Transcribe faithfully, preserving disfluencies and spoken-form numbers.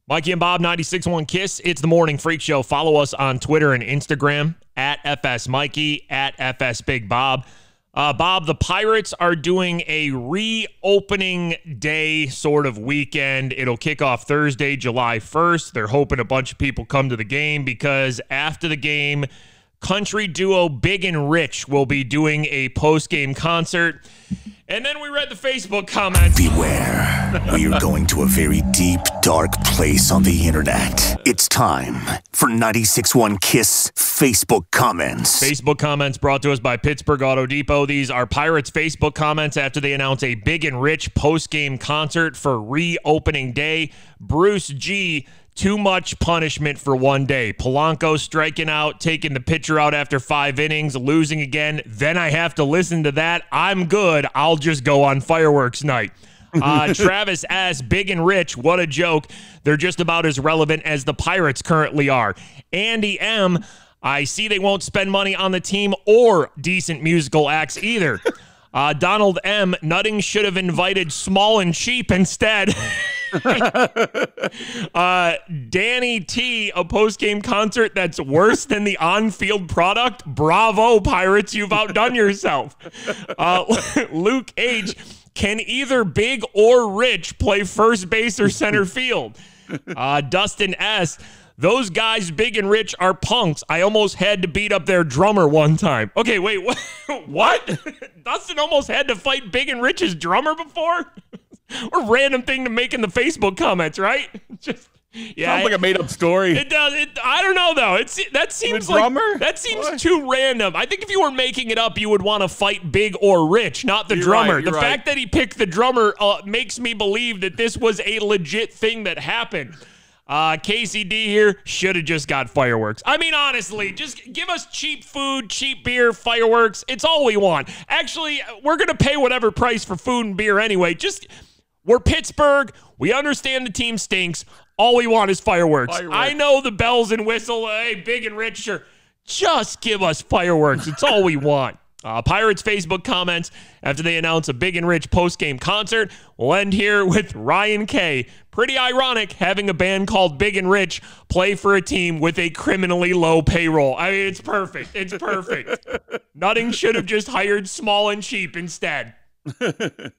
Mikey and Bob, ninety-six point one KISS. It's the Morning Freak Show. Follow us on Twitter and Instagram, at F S Mikey, at F S Big Bob. Uh, Bob, the Pirates are doing a reopening day sort of weekend. It'll kick off Thursday, July first. They're hoping a bunch of people come to the game because after the game, country duo Big and Rich will be doing a post-game concert. And then we read the Facebook comments. Beware. We are going to a very deep, dark place on the internet. It's time for ninety-six point one KISS Facebook comments. Facebook comments brought to us by Pittsburgh Auto Depot. These are Pirates Facebook comments after they announce a Big and Rich post-game concert for reopening day. Bruce G., too much punishment for one day. Polanco striking out, taking the pitcher out after five innings, losing again. Then I have to listen to that. I'm good. I'll just go on fireworks night. Uh, Travis S., Big and Rich, what a joke. They're just about as relevant as the Pirates currently are. Andy M., I see they won't spend money on the team or decent musical acts either. Uh, Donald M., Nutting should have invited Small and Cheap instead. uh, Danny T., a post-game concert that's worse than the on-field product. Bravo, Pirates, you've outdone yourself. Uh, Luke H., can either Big or Rich play first base or center field? Uh, Dustin S., those guys, Big and Rich, are punks. I almost had to beat up their drummer one time. Okay, wait, what? What? Dustin almost had to fight Big and Rich's drummer before? Or random thing to make in the Facebook comments, right? Just yeah, sounds like a made-up story. It does. It, I don't know though. It's that seems the like drummer? that seems What? too random. I think if you were making it up, you would want to fight Big or Rich, not the You're drummer. right, the you're fact right. that he picked the drummer uh, makes me believe that this was a legit thing that happened. Uh, K C D here should have just got fireworks. I mean, honestly, just give us cheap food, cheap beer, fireworks. It's all we want. Actually, we're going to pay whatever price for food and beer anyway. Just, we're Pittsburgh. We understand the team stinks. All we want is fireworks. Fireworks. I know the bells and whistle. Hey, Big and Rich, sure. Just give us fireworks. It's all we want. Uh, Pirates Facebook comments after they announce a Big and Rich post-game concert. We'll end here with Ryan K. Pretty ironic having a band called Big and Rich play for a team with a criminally low payroll. I mean, it's perfect. It's perfect. Nutting should have just hired Small and Cheap instead.